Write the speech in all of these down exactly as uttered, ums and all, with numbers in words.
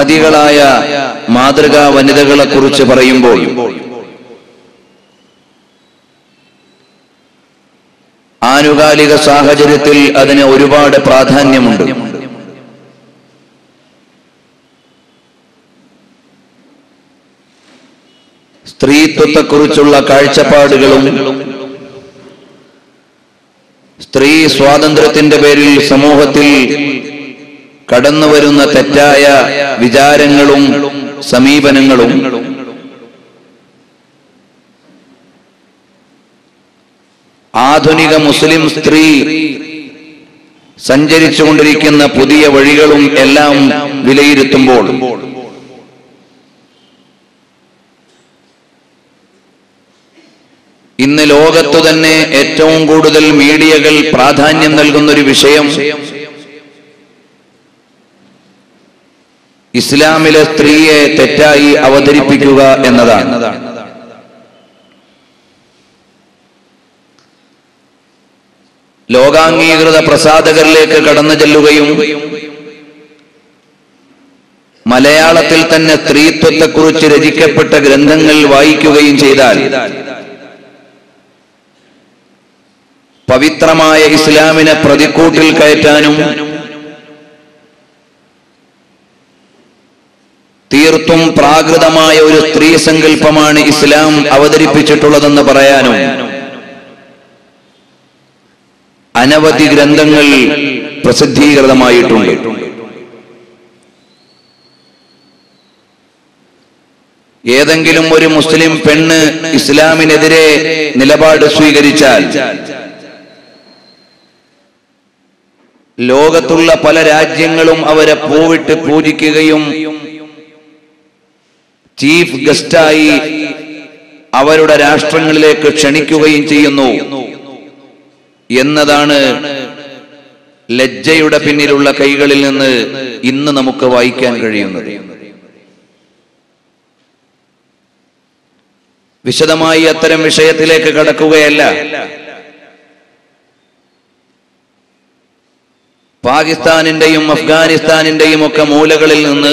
മഹതികളായ മാതൃകാ വനിതകളെ കുറിച്ച് പറയുമ്പോൾ ആനുകാലിക സാഹചര്യത്തിൽ അതിന് ഒരുപാട് പ്രാധാന്യമുണ്ട്. സ്ത്രീത്വത്തെക്കുറിച്ചുള്ള കാഴ്ചപ്പാടുകളും സ്ത്രീ സ്വാതന്ത്ര്യത്തിന്റെ പേരിൽ സമൂഹത്തിൽ കടന്നുവരുന്ന തെറ്റായ വിചാരങ്ങളും സമീപനങ്ങളും ആധുനിക മുസ്ലിം സ്ത്രീ സഞ്ചരിച്ചുകൊണ്ടിരിക്കുന്ന പുതിയ വഴികളും എല്ലാം വിലയിരുത്തുമ്പോൾ ഇന്ന് ലോകത്തു തന്നെ ഏറ്റവും കൂടുതൽ മീഡിയകൾ പ്രാധാന്യം നൽകുന്ന ഒരു വിഷയം ഇസ്ലാമിലെ സ്ത്രീയെ തെറ്റായി അവതരിപ്പിക്കുക എന്നതാണ്. ലോകാംഗീകൃത പ്രസാധകരിലേക്ക് കടന്നു ചെല്ലുകയും മലയാളത്തിൽ തന്നെ സ്ത്രീത്വത്തെക്കുറിച്ച് രചിക്കപ്പെട്ട ഗ്രന്ഥങ്ങൾ വായിക്കുകയും ചെയ്താൽ പവിത്രമായ ഇസ്ലാമിനെ പ്രതിക്കൂട്ടിൽ കയറ്റാനും തീർത്തും പ്രാകൃതമായ ഒരു സ്ത്രീ സങ്കല്പമാണ് ഇസ്ലാം അവതരിപ്പിച്ചിട്ടുള്ളതെന്ന് പറയാനും അനവധി ഗ്രന്ഥങ്ങൾ പ്രസിദ്ധീകൃതമായിട്ടുണ്ട്. ഏതെങ്കിലും ഒരു മുസ്ലിം പെണ്ണ് ഇസ്ലാമിനെതിരെ നിലപാട് സ്വീകരിച്ചാൽ ലോകത്തുള്ള പല രാജ്യങ്ങളും അവരെ പൂവിട്ട് പൂജിക്കുകയും ചീഫ് ഗസ്റ്റായി അവരുടെ രാഷ്ട്രങ്ങളിലേക്ക് ക്ഷണിക്കുകയും ചെയ്യുന്നു എന്നതാണ് ലജ്ജയുടെ പിന്നിലുള്ള കൈകളിൽ നിന്ന് ഇന്ന് നമുക്ക് വായിക്കാൻ കഴിയുന്നത്. വിശദമായി അത്തരം വിഷയത്തിലേക്ക് കടക്കുകയല്ല. പാകിസ്ഥാനിന്റെയും അഫ്ഗാനിസ്ഥാനിന്റെയും ഒക്കെ മൂലകളിൽ നിന്ന്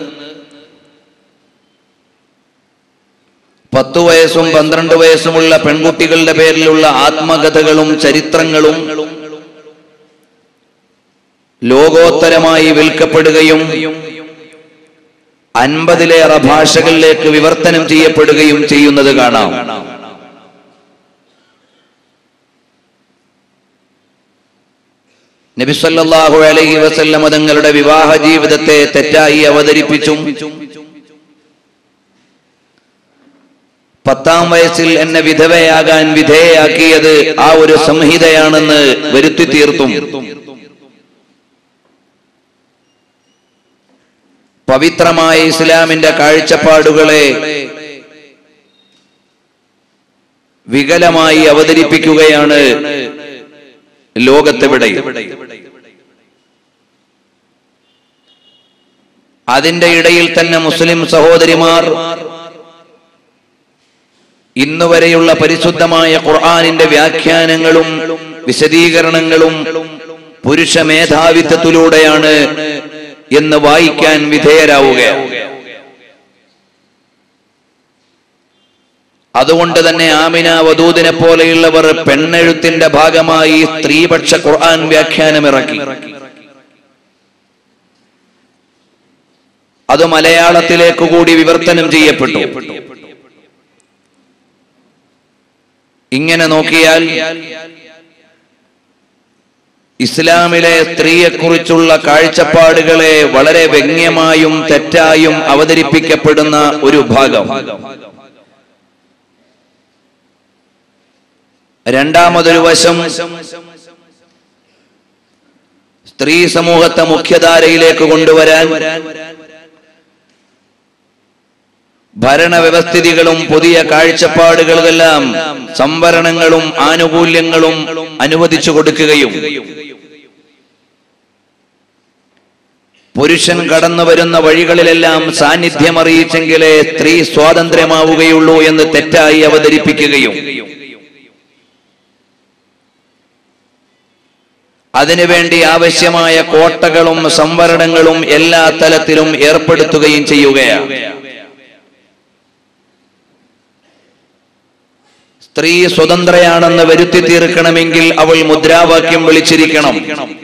പത്തു വയസ്സും പന്ത്രണ്ട് വയസ്സുമുള്ള പെൺകുട്ടികളുടെ പേരിലുള്ള ആത്മകഥകളും ചരിത്രങ്ങളും ലോകോത്തരമായി വിൽക്കപ്പെടുകയും അൻപതിലേറെ ഭാഷകളിലേക്ക് വിവർത്തനം ചെയ്യപ്പെടുകയും ചെയ്യുന്നത് കാണാം. നബി സല്ലല്ലാഹു അലൈഹി വസല്ലം തങ്ങളുടെ വിവാഹ ജീവിതത്തെ തെറ്റായി അവതരിപ്പിച്ചും പത്താം വയസ്സിൽ എന്നെ വിധവയാകാൻ വിധേയയാക്കിയത് ആ ഒരു സംഹിതയാണെന്ന് വരുത്തി തീർത്തും പവിത്രമായ ഇസ്ലാമിന്റെ കാഴ്ചപ്പാടുകളെ വികലമായി അവതരിപ്പിക്കുകയാണ് ലോകത്തെവിടെ. അതിന്റെ ഇടയിൽ തന്നെ മുസ്ലിം സഹോദരിമാർ ഇന്നുവരെയുള്ള പരിശുദ്ധമായ ഖുർആനിന്റെ വ്യാഖ്യാനങ്ങളും വിശദീകരണങ്ങളും പുരുഷ മേധാവിത്വത്തിലൂടെയാണ് എന്ന് വായിക്കാൻ വിധേയരാവുകയാണ്. അതുകൊണ്ട് തന്നെ ആമിന വദൂദിനെ പോലെയുള്ളവർ പെണ്ണെഴുത്തിന്റെ ഭാഗമായി സ്ത്രീപക്ഷ ഖുർആൻ വ്യാഖ്യാനമിറക്കി. അത് മലയാളത്തിലേക്ക് കൂടി വിവർത്തനം ചെയ്യപ്പെട്ടു. ഇങ്ങനെ നോക്കിയാൽ ഇസ്ലാമിലെ സ്ത്രീയെക്കുറിച്ചുള്ള കാഴ്ചപ്പാടുകളെ വളരെ വ്യംഗ്യമായും തെറ്റായും അവതരിപ്പിക്കപ്പെടുന്ന ഒരു ഭാഗം. രണ്ടാമതൊരു വശം സ്ത്രീ സമൂഹത്തെ മുഖ്യധാരയിലേക്ക് കൊണ്ടുവരാൻ ഭരണവ്യവസ്ഥിതികളും പുതിയ കാഴ്ചപ്പാടുകളെല്ലാം സംവരണങ്ങളും ആനുകൂല്യങ്ങളും അനുവദിച്ചു കൊടുക്കുകയും പുരുഷൻ കടന്നു വരുന്ന വഴികളിലെല്ലാം സാന്നിധ്യം അറിയിച്ചെങ്കിലേ സ്ത്രീ സ്വാതന്ത്ര്യമാവുകയുള്ളൂ എന്ന് തെറ്റായി അവതരിപ്പിക്കുകയും അതിനുവേണ്ടി ആവശ്യമായ കോട്ടകളും സംവരണങ്ങളും എല്ലാ തലത്തിലും ഏർപ്പെടുത്തുകയും ചെയ്യുകയാണ്. സ്ത്രീ സ്വതന്ത്രയാണെന്ന് വരുത്തി തീർക്കണമെങ്കിൽ അവൾ മുദ്രാവാക്യം വിളിച്ചിരിക്കണം.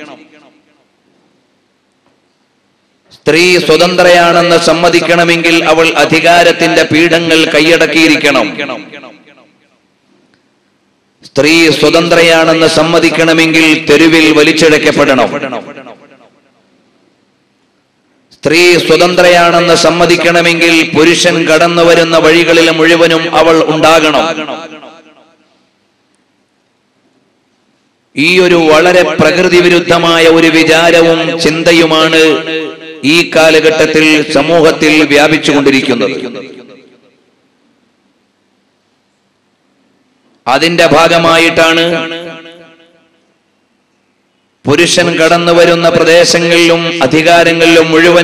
സ്ത്രീ സ്വതന്ത്രയാണെന്ന് സമ്മതിക്കണമെങ്കിൽ അവൾ അധികാരത്തിന്റെ പീഠങ്ങൾ കൈയടക്കിയിരിക്കണം. സ്ത്രീ സ്വതന്ത്രയാണെന്ന് സമ്മതിക്കണമെങ്കിൽ തെരുവിൽ വലിച്ചിഴക്കപ്പെടണം. സ്ത്രീ സ്വതന്ത്രയാണെന്ന് സമ്മതിക്കണമെങ്കിൽ പുരുഷൻ കടന്നു വരുന്ന വഴികളിൽ മുഴുവനും അവൾ ഉണ്ടാകണം. ഈ ഒരു വളരെ പ്രകൃതി വിരുദ്ധമായ ഒരു വിചാരവും ചിന്തയുമാണ് ഈ കാലഘട്ടത്തിൽ സമൂഹത്തിൽ വ്യാപിച്ചുകൊണ്ടിരിക്കുന്നത്. അതിന്റെ ഭാഗമായിട്ടാണ് പുരുഷൻ കടന്നു വരുന്ന പ്രദേശങ്ങളിലും അധികാരങ്ങളിലും മുഴുവൻ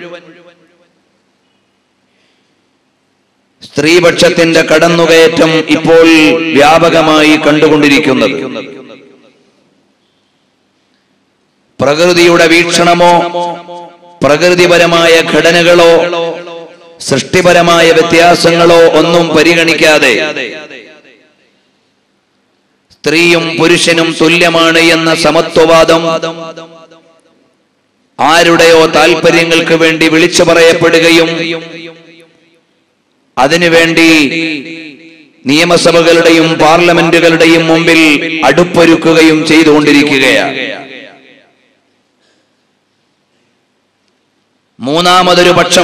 സ്ത്രീപക്ഷത്തിന്റെ കടന്നുകയറ്റം ഇപ്പോൾ വ്യാപകമായി കണ്ടുകൊണ്ടിരിക്കുന്നത്. പ്രകൃതിയുടെ വീക്ഷണമോ പ്രകൃതിപരമായ ഘടനകളോ സൃഷ്ടിപരമായ വ്യത്യാസങ്ങളോ ഒന്നും പരിഗണിക്കാതെ സ്ത്രീയും പുരുഷനും തുല്യമാണ് എന്ന സമത്വവാദം ആരുടെയോ താൽപര്യങ്ങൾക്ക് വേണ്ടി വിളിച്ചു പറയപ്പെടുകയും അതിനുവേണ്ടി നിയമസഭകളുടെയും പാർലമെന്റുകളുടെയും മുമ്പിൽ അടുപ്പൊരുക്കുകയും ചെയ്തുകൊണ്ടിരിക്കുകയാണ്. മൂന്നാമതൊരു പക്ഷം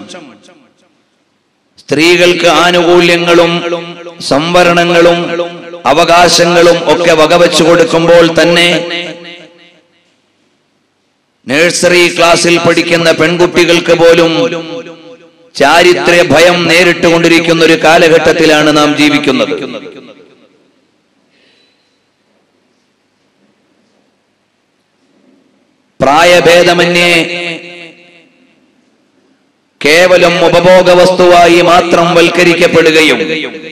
സ്ത്രീകൾക്ക് ആനുകൂല്യങ്ങളും സംവരണങ്ങളും അവകാശങ്ങളും ഒക്കെ വകവെച്ചു കൊടുക്കുമ്പോൾ തന്നെ നഴ്സറി ക്ലാസ്സിൽ പഠിക്കുന്ന പെൺകുട്ടികൾക്ക് പോലും ചാരിത്ര്യ ഭയം നേരിട്ടുകൊണ്ടിരിക്കുന്ന ഒരു കാലഘട്ടത്തിലാണ് നാം ജീവിക്കുന്നത്. പ്രായഭേദമന്യേ കേവലം ഉപഭോഗ വസ്തുവായി മാത്രം വൽക്കരിക്കപ്പെടുകയും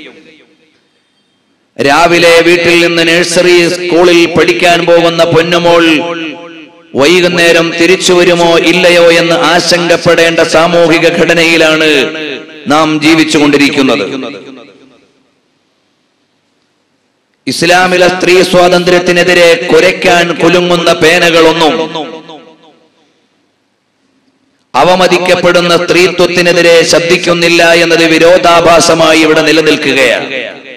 രാവിലെ വീട്ടിൽ നിന്ന് നഴ്സറി സ്കൂളിൽ പഠിക്കാൻ പോകുന്ന പൊന്നുമോൾ വൈകുന്നേരം തിരിച്ചു വരുമോ ഇല്ലയോ എന്ന് ആശങ്കപ്പെടേണ്ട സാമൂഹിക ഘടനയിലാണ് നാം ജീവിച്ചുകൊണ്ടിരിക്കുന്നത്. ഇസ്ലാമിലെ സ്ത്രീ സ്വാതന്ത്ര്യത്തിനെതിരെ കുരയ്ക്കാൻ കുലുങ്ങുന്ന പേനകളൊന്നും അവമതിക്കപ്പെടുന്ന സ്ത്രീത്വത്തിനെതിരെ ശബ്ദിക്കുന്നില്ല എന്നത് വിരോധാഭാസമായി ഇവിടെ നിലനിൽക്കുകയാണ്.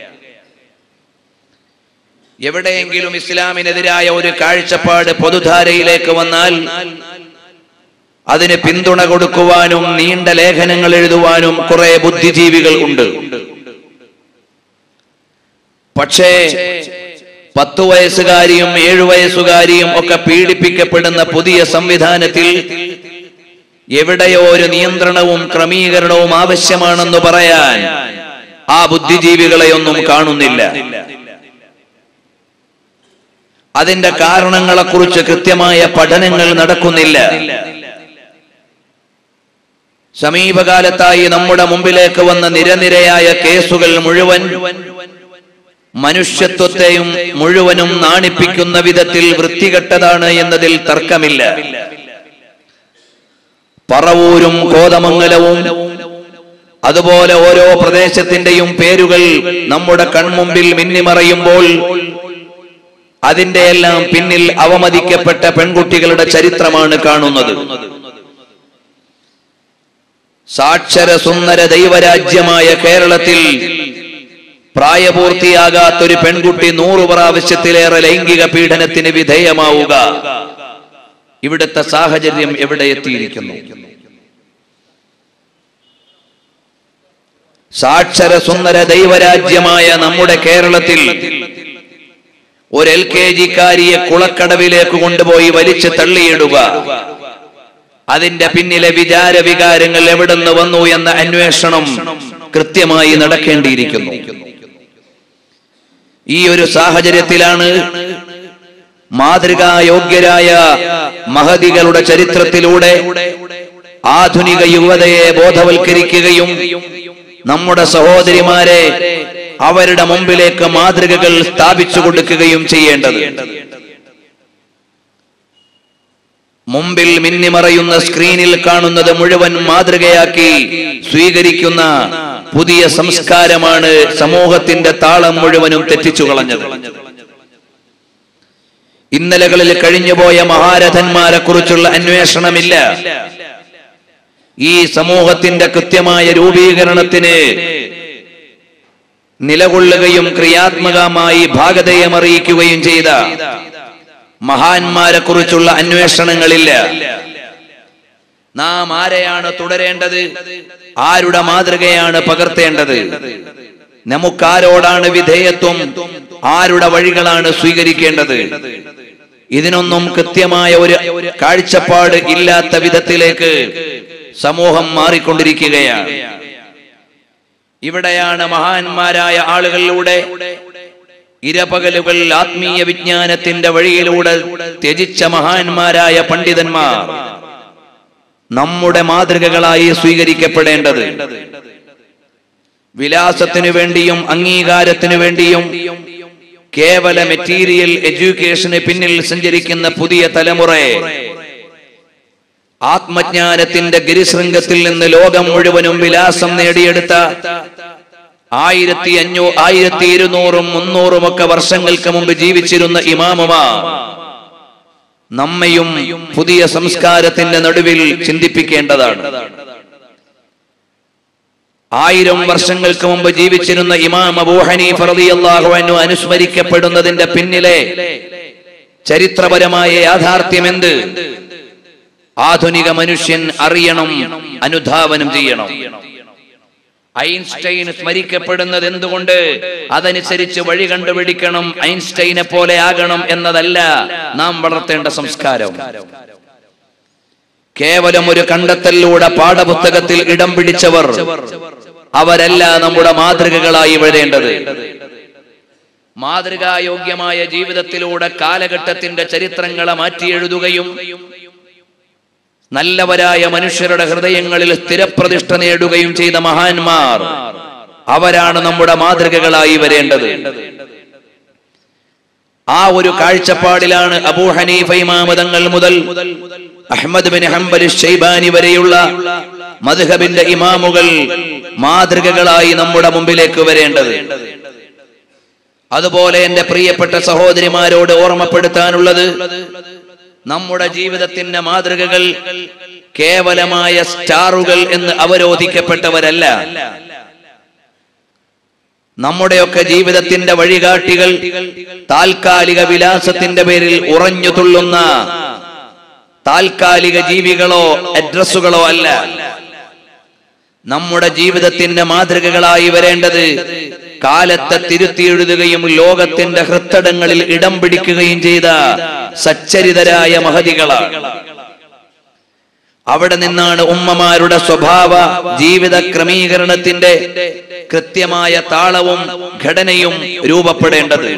എവിടെയെങ്കിലും ഇസ്ലാമിനെതിരായ ഒരു കാഴ്ചപ്പാട് പൊതുധാരയിലേക്ക് വന്നാൽ അതിന് പിന്തുണ കൊടുക്കുവാനും നീണ്ട ലേഖനങ്ങൾ എഴുതുവാനും കുറെ ബുദ്ധിജീവികൾ ഉണ്ട്. പക്ഷേ പത്തു വയസ്സുകാരിയും ഏഴു വയസ്സുകാരിയും ഒക്കെ പീഡിപ്പിക്കപ്പെടുന്ന പുതിയ സംവിധാനത്തിൽ എവിടെയോ ഒരു നിയന്ത്രണവും ക്രമീകരണവും ആവശ്യമാണെന്ന് പറയാൻ ആ ബുദ്ധിജീവികളെയൊന്നും കാണുന്നില്ല. അതിന്റെ കാരണങ്ങളെക്കുറിച്ച് കൃത്യമായ പഠനങ്ങൾ നടക്കുന്നില്ല. സമീപകാലത്തായി നമ്മുടെ മുമ്പിലേക്ക് വന്ന നിരനിരയായ കേസുകൾ മുഴുവൻ മനുഷ്യത്വത്തെയും മുഴുവനും നാണിപ്പിക്കുന്ന വിധത്തിൽ വൃത്തികെട്ടതാണ് എന്നതിൽ തർക്കമില്ല. പറവൂരും കോതമംഗലവും അതുപോലെ ഓരോ പ്രദേശത്തിന്റെയും പേരുകൾ നമ്മുടെ കൺമുമ്പിൽ മിന്നിമറയുമ്പോൾ അതിന്റെ എല്ലാം പിന്നിൽ അവമതിക്കപ്പെട്ട പെൺകുട്ടികളുടെ ചരിത്രമാണ് കാണുന്നത്. സാക്ഷര സുന്ദര ദൈവരാജ്യമായ കേരളത്തിൽ പ്രായപൂർത്തിയാകാത്തൊരു പെൺകുട്ടി നൂറു പ്രാവശ്യത്തിലേറെ ലൈംഗിക പീഡനത്തിന് വിധേയമാവുക, ഇവിടുത്തെ സാഹചര്യം എവിടെ എത്തിയിരിക്കുന്നു? സാക്ഷര സുന്ദര ദൈവരാജ്യമായ നമ്മുടെ കേരളത്തിൽ ഒരു എൽ കെ ജിക്കാരിയെ കുളക്കടവിലേക്ക് കൊണ്ടുപോയി വലിച്ചു തള്ളിയിടുക, അതിന്റെ പിന്നിലെ വിചാര വികാരങ്ങൾ എവിടുന്ന് വന്നു എന്ന അന്വേഷണം കൃത്യമായി നടക്കേണ്ടിയിരിക്കുന്നു. ഈ ഒരു സാഹചര്യത്തിലാണ് മാതൃകായോഗ്യരായ മഹതികളുടെ ചരിത്രത്തിലൂടെ ആധുനിക യുവതയെ ബോധവൽക്കരിക്കുകയും നമ്മുടെ സഹോദരിമാരെ അവരുടെ മുമ്പിലേക്ക് മാതൃകകൾ സ്ഥാപിച്ചു കൊടുക്കുകയും ചെയ്യേണ്ടത്. മുമ്പിൽ മിന്നിമറയുന്ന സ്ക്രീനിൽ കാണുന്നത് മുഴുവൻ മാതൃകയാക്കി സ്വീകരിക്കുന്ന പുതിയ സംസ്കാരമാണ് സമൂഹത്തിന്റെ താളം മുഴുവനും തെറ്റിച്ചു കളഞ്ഞത്. ഇന്നലകളിൽ കഴിഞ്ഞുപോയ മഹാരഥന്മാരെ കുറിച്ചുള്ള അന്വേഷണമില്ല. ഈ സമൂഹത്തിന്റെ കൃത്യമായ രൂപീകരണത്തിന് നിലകൊള്ളുകയും ക്രിയാത്മകമായി ഭാഗധേയം അറിയിക്കുകയും ചെയ്ത മഹാന്മാരെ കുറിച്ചുള്ള അന്വേഷണങ്ങളില്ല. നാം ആരെയാണ് തുടരേണ്ടത്? ആരുടെ മാതൃകയാണ് പകർത്തേണ്ടത്? നമുക്കാരോടാണ് വിധേയത്വം? ആരുടെ വഴികളാണ് സ്വീകരിക്കേണ്ടത്? ഇതിനൊന്നും കൃത്യമായ ഒരു കാഴ്ചപ്പാട് ഇല്ലാത്ത വിധത്തിലേക്ക് സമൂഹം മാറിക്കൊണ്ടിരിക്കുകയാണ്. ഇവിടെയാണ് മഹാന്മാരായ ആളുകളിലൂടെ ഇരപകലുകൾ ആത്മീയ വിജ്ഞാനത്തിന്റെ വഴിയിലൂടെ ത്യജിച്ച മഹാന്മാരായ പണ്ഡിതന്മാർ നമ്മുടെ മാതൃകകളായി സ്വീകരിക്കപ്പെടേണ്ടത്. വിലാസത്തിനു വേണ്ടിയും അംഗീകാരത്തിനു വേണ്ടിയും കേവല മെറ്റീരിയൽ എഡ്യൂക്കേഷന് പിന്നിൽ സഞ്ചരിക്കുന്ന പുതിയ തലമുറയെ ആത്മജ്ഞാനത്തിന്റെ ഗിരിശൃംഗത്തിൽ നിന്ന് ലോകം മുഴുവനും വിലാസം നേടിയെടുത്ത ആയിരത്തി അഞ്ഞൂ ആയിരത്തി ഇരുന്നൂറും മുന്നൂറും ഒക്കെ വർഷങ്ങൾക്ക് മുമ്പ് ജീവിച്ചിരുന്ന ഇമാമുമാർ നമ്മയും പുതിയ സംസ്കാരത്തിന്റെ നടുവിൽ ചിന്തിപ്പിക്കേണ്ടതാണ്. ആയിരം വർഷങ്ങൾക്ക് മുമ്പ് ജീവിച്ചിരുന്ന ഇമാം അബൂ ഹനീഫ റളിയല്ലാഹു അൻഹു അനുസ്മരിക്കപ്പെടുന്നതിന്റെ പിന്നിലെ ചരിത്രപരമായ യാഥാർത്ഥ്യം എന്ത്? ആധുനിക മനുഷ്യൻ അറിയണം, അനുധാവനം ചെയ്യണം. ഐൻസ്റ്റൈൻ സ്മരിക്കപ്പെടുന്നത് എന്തുകൊണ്ട്? അതനുസരിച്ച് വഴി കണ്ടുപിടിക്കണം, ഐൻസ്റ്റൈനെ പോലെ ആകണം എന്നതല്ല നാം വളർത്തേണ്ട സംസ്കാരം. കേവലം ഒരു കണ്ടെത്തലിലൂടെ പാഠപുസ്തകത്തിൽ ഇടം പിടിച്ചവർ അവരല്ല നമ്മുടെ മാതൃകകളായി വരേണ്ടത്. മാതൃകായോഗ്യമായ ജീവിതത്തിലൂടെ കാലഘട്ടത്തിന്റെ ചരിത്രങ്ങളെ മാറ്റിയെഴുതുകയും നല്ലവരായ മനുഷ്യരുടെ ഹൃദയങ്ങളിൽ സ്ഥിരപ്രതിഷ്ഠ നേടുകയും ചെയ്ത മഹാന്മാർ അവരാണ് നമ്മുടെ മാതൃകകളായി വരേണ്ടത്. ആ ഒരു കാഴ്ചപ്പാടിലാണ് അബൂ ഹനീഫ ഇമാം തങ്ങൾ മുതൽ അഹ്മദ് ബിൻ ഹംബൽ ശൈബാനി വരെയുള്ള മദ്ഹബിന്റെ ഇമാമുകൾ മാതൃകകളായി നമ്മുടെ മുമ്പിലേക്ക് വരേണ്ടത്. അതുപോലെ എന്റെ പ്രിയപ്പെട്ട സഹോദരിമാരോട് ഓർമ്മപ്പെടുത്താനുള്ളത്, നമ്മുടെ ജീവിതത്തിന്റെ മാതൃകകൾ കേവലമായ സ്റ്റാറുകൾ എന്ന് അവരോധിക്കപ്പെട്ടവരല്ല. നമ്മുടെയൊക്കെ ജീവിതത്തിന്റെ വഴികാട്ടികൾ താൽക്കാലിക വിലാസത്തിന്റെ പേരിൽ ഉറഞ്ഞു തുള്ളുന്ന താൽക്കാലിക ജീവികളോ അഡ്രസ്സുകളോ അല്ല. നമ്മുടെ ജീവിതത്തിന്റെ മാതൃകകളായി വരേണ്ടത് കാലത്തെ തിരുത്തി എഴുതുകയും ലോകത്തിന്റെ ഹൃത്തടങ്ങളിൽ ഇടം പിടിക്കുകയും ചെയ്ത സച്ചരിതരായ മഹതികളാണ്. അവിടെ നിന്നാണ് ഉമ്മമാരുടെ സ്വഭാവ ജീവിത ക്രമീകരണത്തിന്റെ കൃത്യമായ താളവും ഘടനയും രൂപപ്പെടേണ്ടത്.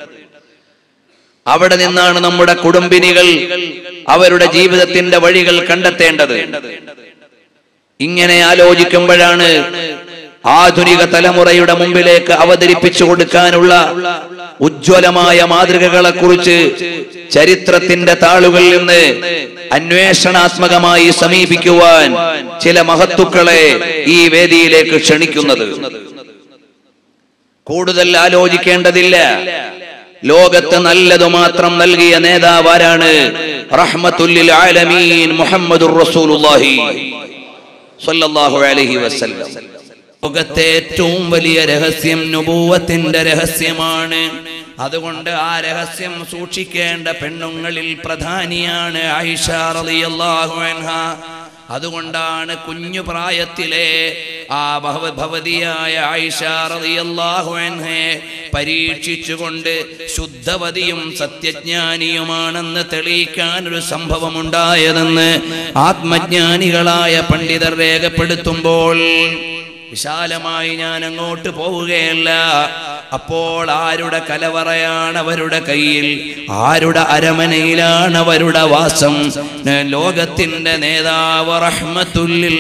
അവിടെ നിന്നാണ് നമ്മുടെ കുടുംബിനികൾ അവരുടെ ജീവിതത്തിന്റെ വഴികൾ കണ്ടെത്തേണ്ടത്. ഇങ്ങനെ ആലോചിക്കുമ്പോഴാണ് ആധുനിക തലമുറയുടെ മുമ്പിലേക്ക് അവതരിപ്പിച്ചു കൊടുക്കാനുള്ള ഉജ്ജ്വലമായ മാതൃകകളെ കുറിച്ച് ചരിത്രത്തിന്റെ താളുകളിൽ നിന്ന് അന്വേഷണാത്മകമായി സമീപിക്കുവാൻ ചില മഹത്തുക്കളെ ഈ വേദിയിലേക്ക് ക്ഷണിക്കുന്നത്. കൂടുതൽ ആലോചിക്കേണ്ടതില്ല. ലോകത്ത് നല്ലതു മാത്രം നൽകിയ നേതാവാരാണ്? റഹ്മത്തുല്ലിൽ ആലമീൻ മുഹമ്മദുർ റസൂലുള്ളാഹി സ്വല്ലല്ലാഹു അലൈഹി വസല്ലം. ലോകത്തെ ഏറ്റവും വലിയ രഹസ്യം നുബുവത്തിന്റെ രഹസ്യമാണ്. അതുകൊണ്ട് ആ രഹസ്യം സൂക്ഷിക്കേണ്ട പെണ്ണുങ്ങളിൽ പ്രധാനിയാണ് ആയിഷ റളിയല്ലാഹു അൻഹാ. അതുകൊണ്ടാണ് കുഞ്ഞു പ്രായത്തിലെ ആ ഭവതിയായ ആയിഷ റളിയല്ലാഹു അൻഹയെ പരീക്ഷിച്ചുകൊണ്ട് ശുദ്ധവതിയും സത്യജ്ഞാനിയുമാണെന്ന് തെളിയിക്കാൻ ഒരു സംഭവം ഉണ്ടായതെന്ന് ആത്മജ്ഞാനികളായ പണ്ഡിതർ രേഖപ്പെടുത്തുമ്പോൾ വിശാലമായി ഞാൻ അങ്ങോട്ട് പോവുകയല്ല. അപ്പോൾ ആരുടെ കലവറയാണ് അവരുടെ കയ്യിൽ? ആരുടെ അരമനയിലാണ് അവരുടെ വാസം? ലോകത്തിന്റെ നേതാവ് റഹ്മത്തുല്ലിൽ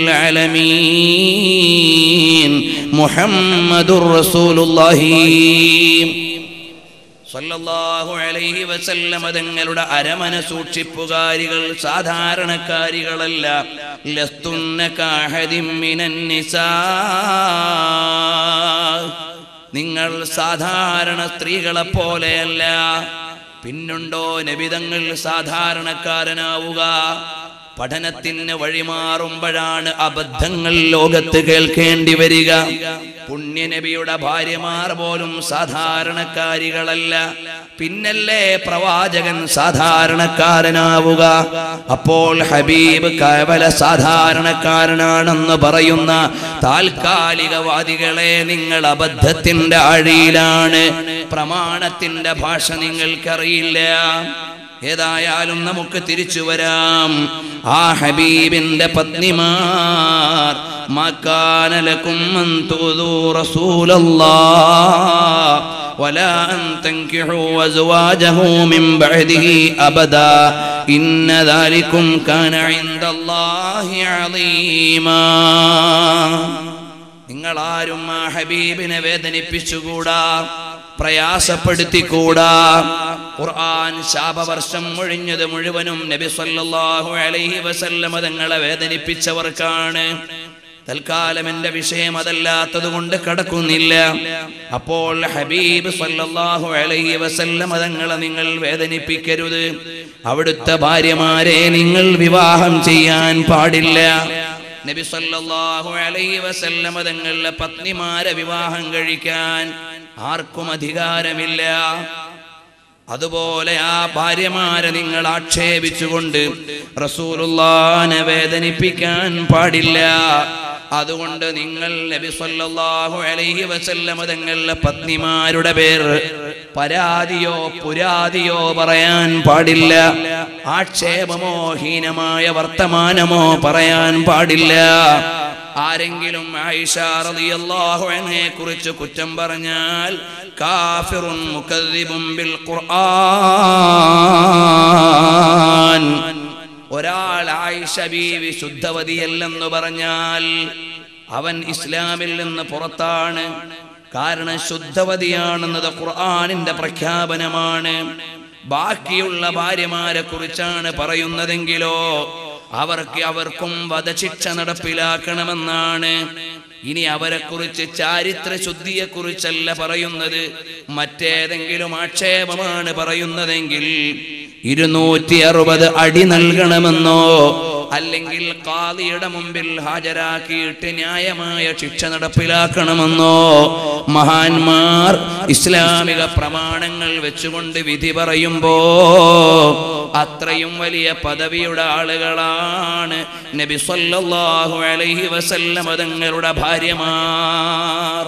ആലമീൻ മുഹമ്മദുർ റസൂലുള്ളാഹി സല്ലല്ലാഹു അലൈഹി വസല്ലമ തങ്ങളുടെ അരമന സൂക്ഷിപ്പുകാരികൾ സാധാരണക്കാരികളല്ല. ലസ്തുന്ന കഅഹദിൻ മിനൻ നിസാ, നിങ്ങൾ സാധാരണ സ്ത്രീകളെ പോലെയല്ല. പിന്നുണ്ടോ നബിതങ്ങൾ സാധാരണക്കാരനാവുക? പഠനത്തിന് വഴിമാറുമ്പോഴാണ് അബദ്ധങ്ങൾ ലോകത്ത് കേൾക്കേണ്ടി വരിക. പുണ്യനബിയുടെ ഭാര്യമാർ പോലും സാധാരണക്കാരികളല്ല, പിന്നല്ലേ പ്രവാചകൻ സാധാരണക്കാരനാവുക? അപ്പോൾ ഹബീബ് കേവല സാധാരണക്കാരനാണെന്ന് പറയുന്ന താൽക്കാലികവാദികളെ, നിങ്ങൾ അബദ്ധത്തിന്റെ ആഴിയിലാണ്. പ്രമാണത്തിന്റെ ഭാഷ നിങ്ങൾക്കറിയില്ല. ഏതായാലും നമുക്ക് തിരിച്ചു വരാം. ആ ഹബീബിന്റെ പത്നിമാർ, മകാന ലകും അൻ തുദൂ റസൂലല്ലാഹ് വലാ അൻ തൻകിഹു അസ്വാജഹു മിൻ ബഅദിഹി അബദാ ഇന്ന ദാലികും കാന ഇൻദല്ലാഹി അളീമാ. നിങ്ങളാരും ആ ഹബീബിനെ വേദനിപ്പിച്ചുകൂടാ, പ്രയാസപ്പെടുത്തിക്കൂടാ. ഖുർആൻ ശാപവർഷം ഒഴിഞ്ഞത് മുഴുവനും നബി സല്ലല്ലാഹു അലൈഹി വസല്ലമ തങ്ങളെ വേദനിപ്പിച്ചവർക്കാണ്. തൽക്കാലം എന്റെ വിഷയം അതല്ലാത്തത് കൊണ്ട് കടക്കുന്നില്ല. അപ്പോൾ ഹബീബ് സല്ലല്ലാഹു അലൈഹി വസല്ലമ തങ്ങളെ നിങ്ങൾ വേദനിപ്പിക്കരുത്. അവിടുത്തെ ഭാര്യമാരെ നിങ്ങൾ വിവാഹം ചെയ്യാൻ പാടില്ല. നബി സല്ലല്ലാഹു അലൈഹി വസല്ലമ തങ്ങളുടെ പത്നിമാരെ വിവാഹം കഴിക്കാൻ ആർക്കും അധികാരമില്ല. അതുപോലെ ആ ഭാര്യമാരെ നിങ്ങൾ ആക്ഷേപിച്ചുകൊണ്ട് റസൂലുള്ളാഹിനെ വേദനിപ്പിക്കാൻ പാടില്ല. അതുകൊണ്ട് നിങ്ങൾ നബി സല്ലല്ലാഹു അലൈഹി വസല്ലമ തങ്ങളുടെ പത്നിമാരുടെ പേർ പരാതിയോ പുരാതിയോ പറയാൻ പാടില്ല. ആക്ഷേപമോ ഹീനമായ വർത്തമാനമോ പറയാൻ പാടില്ല. ആരെങ്കിലും ആയിഷ റളിയല്ലാഹു അൻഹയെ കുറിച്ച് കുറ്റം പറഞ്ഞാൽ കാഫിറുൻ മുകദ്ദിബുൻ ബിൽ ഖുർആൻ, ഒരാൾ ആയിഷ ബീവി ശുദ്ധവതിയല്ലെന്ന് പറഞ്ഞാൽ അവൻ ഇസ്ലാമിൽ നിന്ന് പുറത്താണ്. കാരണം ശുദ്ധവതിയാണെന്നത് ഖുർആനിന്റെ പ്രഖ്യാപനമാണ്. ബാക്കിയുള്ള ഭാര്യമാരെ കുറിച്ചാണ് പറയുന്നതെങ്കിലോ അവർക്ക് അവർക്കും വധശിക്ഷ നടപ്പിലാക്കണമെന്നാണ്. ഇനി അവരെ കുറിച്ച് ചാരിത്ര ശുദ്ധിയെ കുറിച്ചല്ല പറയുന്നത്, മറ്റേതെങ്കിലും ആക്ഷേപമാണ് പറയുന്നതെങ്കിൽ ഇരുന്നൂറ്റി അറുപത് അടി നൽകണമെന്നോ അല്ലെങ്കിൽ ഖാദിയുടെ മുമ്പിൽ ഹാജരാക്കിയിട്ട് ന്യായമായ ശിക്ഷ നടപ്പിലാക്കണമെന്നോ മഹാന്മാർ ഇസ്ലാമിക പ്രമാണങ്ങൾ വെച്ചുകൊണ്ട് വിധി പറയുമ്പോ അത്രയും വലിയ പദവിയുടെ ആളുകളാണ് നബി സല്ലല്ലാഹു അലൈഹി വസല്ലം തങ്ങളുടെ ഭാര്യമാർ.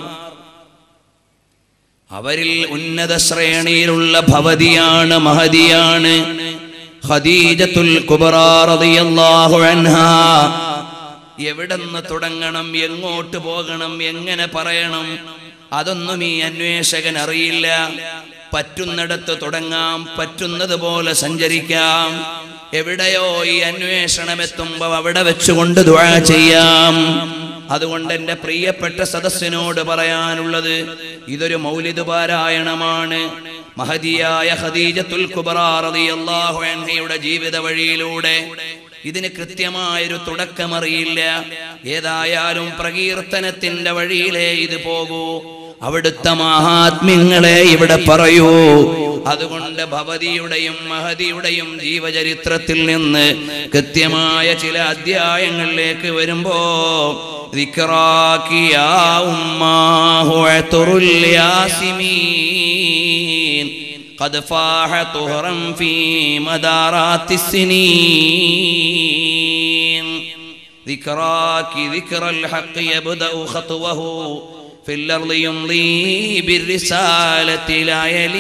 അവരിൽ ഉന്നത ശ്രേണിയിലുള്ള ഭവതിയാണ്, മഹദിയാണ് ഖദീജത്തുൽ കുബ്രാ റളിയല്ലാഹു അൻഹാ. എവിടെന്ന് തുടങ്ങണം, എങ്ങോട്ട് പോകണം, എങ്ങനെ പറയണം, അതൊന്നും ഈ അന്വേഷകൻ അറിയില്ല. പറ്റുന്നിടത്ത് തുടങ്ങാം, പറ്റുന്നത് പോലെ സഞ്ചരിക്കാം. എവിടെയോ ഈ അന്വേഷണം എത്തുമ്പോ അവിടെ വെച്ചുകൊണ്ട് ദുആ ചെയ്യാം. അതുകൊണ്ട് എന്റെ പ്രിയപ്പെട്ട സദസ്സിനോട് പറയാനുള്ളത്, ഇതൊരു മൗലിദ് പാരായണമാണ്. മഹദിയായ ഖദീജത്തുൽ കുബ്രാ റളിയല്ലാഹു അൻഹയുടെ ജീവിത വഴിയിലൂടെ ഇതിന് കൃത്യമായൊരു തുടക്കമറിയില്ല. ഏതായാലും പ്രകീർത്തനത്തിന്റെ വഴിയിലേ ഇത് പോകൂ. അവിടുത്തെ മഹാത്മ്യങ്ങളെ ഇവിടെ പറയൂ. അതുകൊണ്ട് ഭവതിയുടെയും മഹദിയുടെയും ജീവചരിത്രത്തിൽ നിന്ന് കൃത്യമായ ചില അധ്യായങ്ങളിലേക്ക് വരുമ്പോ ദിക്റാകി യാ ഉമ്മാഹു അത്റുൽ യാസിമീൻ ഖദ് ഫാഹ തുഹറൻ ഫീ മദാറാത്തിസ് സിനീൻ ദിക്റാകി ദിക്റൽ ഹഖ് യബ്ദഉ ഖത്വഹു ഫിൽ അർളി യുംളി ബിർരിസാലത്തി ലാ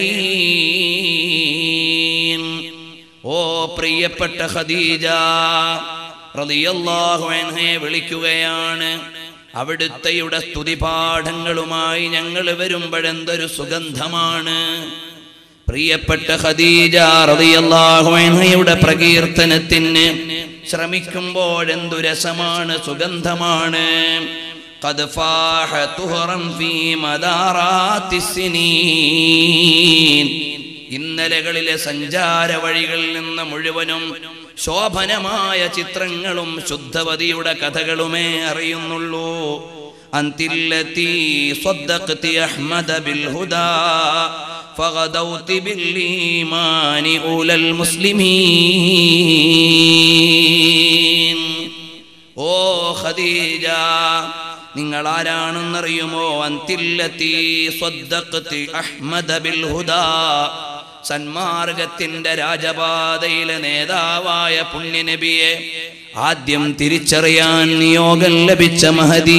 യലീൻ. ഓ പ്രിയപ്പെട്ട ഖദീജ റളിയല്ലാഹു അൻഹയെ വിളിക്കുകയാണ്. അവിടുത്തെയുടെ സ്തുതിപാഠങ്ങളുമായി ഞങ്ങൾ വരുമ്പോഴെന്തൊരു സുഗന്ധമാണ്. പ്രിയപ്പെട്ട ഖദീജ റളിയല്ലാഹു അൻഹയുടെ പ്രകീർത്തനത്തിന് ശ്രമിക്കുമ്പോഴെന്തു രസമാണ്, സുഗന്ധമാണ്. قد فاح طهرا في مدارات السنين ഇന്നലകളിലെ സഞ്ചാര വഴികളിൽ നിന്ന് മുഴുവനും ശോഭനമായ ചിത്രങ്ങളും ശുദ്ധവതിയുടെ കഥകളുമേ അറിയുന്നുള്ളൂ. അന്തില്ലതി സ്വദ്ദഖതി അഹ്മദ ബിൽ ഹുദാ ഫഗദൗതി ബിൽ ഈമാനി ഉലൽ മുസ്ലിമീൻ. ഓ ഖദീജ, നിങ്ങൾ ആരാണെന്നറിയുമോ? അന്തില്ലതി സ്വദ്ദഖതി അഹ്മദ ബിൽ ഹുദാ, സന്മാർഗത്തിന്റെ രാജപാതയിലെ നേതാവായ പുണ്യനബിയെ ആദ്യം തിരിച്ചറിയാൻ നിയോഗം ലഭിച്ച മഹദി.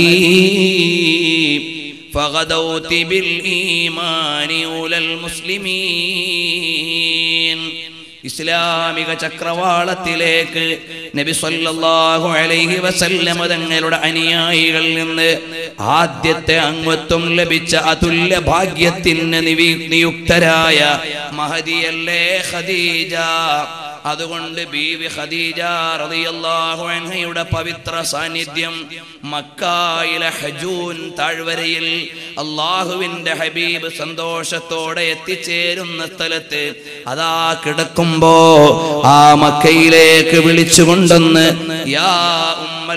ഫഗദൗതി ബിൽ ഈമാനി ഉലൽ മുസ്ലിമീൻ. ഇസ്ലാമിക ചക്രവാളത്തിലേക്ക് നബി സല്ലല്ലാഹു അലൈഹി വസല്ലം തങ്ങളുടെ അനുയായികളിൽ നിന്ന് ആദ്യത്തെ അംഗത്വം ലഭിച്ച അതുല്യ ഭാഗ്യത്തിന് നിയുക്തരായ മഹദിയല്ലേ ഖദീജ. അതുകൊണ്ട് ബീവി ഖദീജ റളിയല്ലാഹു അൻഹയുടെ പവിത്ര സാന്നിധ്യം മക്കയിലെ ഹജൂൻ താഴ്വരയിൽ അല്ലാഹുവിന്റെ ഹബീബ് സന്തോഷത്തോടെ എത്തിച്ചേരുന്ന സ്ഥലത്ത് അതാ കിടക്കുമ്പോ ആ മക്കയിലേക്ക് വിളിച്ചുകൊണ്ടെന്ന് യാ ഉമ്മൽ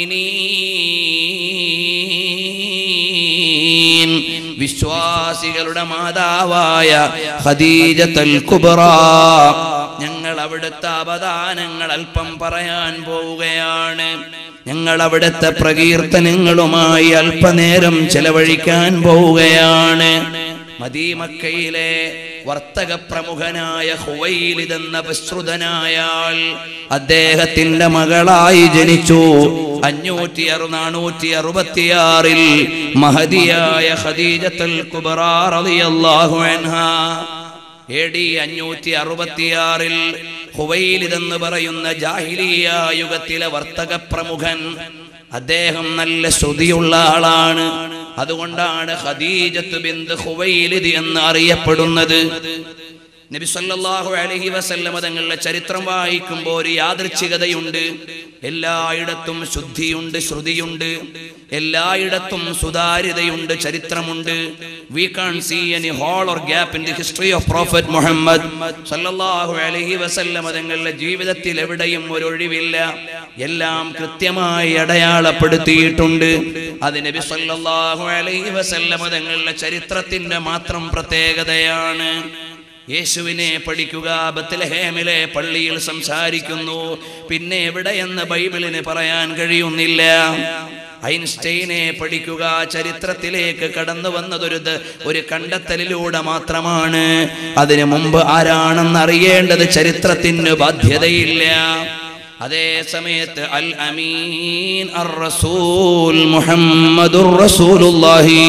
മുഅ്മിനീൻ, വിശ്വാസികളുടെ മാതാവായ ഖദീജത്തുൽ കുബ്ര, ഞങ്ങൾ അവിടുത്തെ അവദാനങ്ങൾ അല്പം പറയാൻ പോവുകയാണ്. ഞങ്ങൾ അവിടുത്തെ പ്രകീർത്തനങ്ങളുമായി അല്പനേരം ചെലവഴിക്കാൻ പോവുകയാണ്. മദീനക്കയിലെ വർത്തക പ്രമുഖനായ ഖുവൈലിദ് എന്ന വിശ്രുതനായാൽ അദ്ദേഹത്തിന്റെ മകളായി ജനിച്ചു. അഞ്ഞൂറ്റി അറു നാനൂറ്റി അറുപത്തിയാറിൽ മഹദിയായ ഖദീജത്തുൽ കുബ്ര റളിയല്ലാഹു അൻഹാ എ ഡി അഞ്ഞൂറ്റി അറുപത്തിയാറിൽ ഖുവൈലിദ് എന്ന് പറയുന്ന ജാഹിലിയ യുഗത്തിലെ വർത്തക പ്രമുഖൻ, അദ്ദേഹം നല്ല ശ്രുതിയുള്ള ആളാണ്. അതുകൊണ്ടാണ് ഖദീജത്ത് ബിന്ത് ഖുവൈലിദ് എന്ന് അറിയപ്പെടുന്നത്. നബി സല്ലല്ലാഹു അലൈഹി വസല്ലം തങ്ങളുടെ ചരിത്രം വായിക്കുമ്പോൾ ഒരു യാദൃച്ഛികതയുണ്ട്. എല്ലായിടത്തും ശുദ്ധിയുണ്ട്, ശ്രുതിയുണ്ട്, എല്ലായിടത്തും സുതാര്യതയുണ്ട്, ചരിത്രമുണ്ട്. We can't see any hole or gap in the history of Prophet Muhammad സല്ലല്ലാഹു അലൈഹി വസല്ലം തങ്ങളുടെ ജീവിതത്തിൽ എവിടെയും ഒരു ഒഴിവില്ല. എല്ലാം കൃത്യമായി അടയാളപ്പെടുത്തിയിട്ടുണ്ട്. അത് നബി സല്ലല്ലാഹു അലൈഹി വസല്ലം തങ്ങളുടെ ചരിത്രത്തിന്റെ മാത്രം പ്രത്യേകതയാണ്. യേശുവിനെ പഠിക്കുക, ബത്ലഹേമിലെ പള്ളിയിൽ സംസാരിക്കുന്നു, പിന്നെ എവിടെയെന്ന് ബൈബിളിന് പറയാൻ കഴിയുന്നില്ല. ഐൻസ്റ്റൈനെ പഠിക്കുക, ചരിത്രത്തിലേക്ക് കടന്നു വന്നതൊരു ഒരു കണ്ടെത്തലിലൂടെ മാത്രമാണ്. അതിനു മുമ്പ് ആരാണെന്ന് അറിയേണ്ടത് ചരിത്രത്തിന് ബാധ്യതയില്ല. അതേ സമയത്ത് അൽ അമീൻ അർ റസൂൽ മുഹമ്മദുർ റസൂലുള്ളാഹി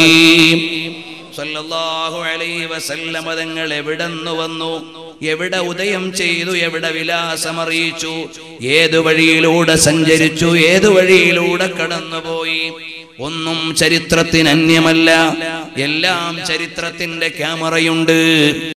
സല്ലല്ലാഹു അലൈഹി വസല്ലം തങ്ങൾ എവിടെന്ന് വന്നു, എവിടെ ഉദയം ചെയ്തു, എവിടെ വിലാസമറിയിച്ചു, ഏതു വഴിയിലൂടെ സഞ്ചരിച്ചു, ഏതു വഴിയിലൂടെ കടന്നുപോയി, ഒന്നും ചരിത്രത്തിന് അന്യമല്ല. എല്ലാം ചരിത്രത്തിന്റെ ക്യാമറയുണ്ട്.